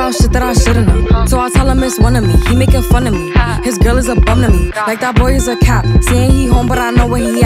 about shit that I shouldn't know. So I tell him it's one of me. He making fun of me. His girl is a bum to me. Like that boy is a cap. Saying he home, but I know where he at.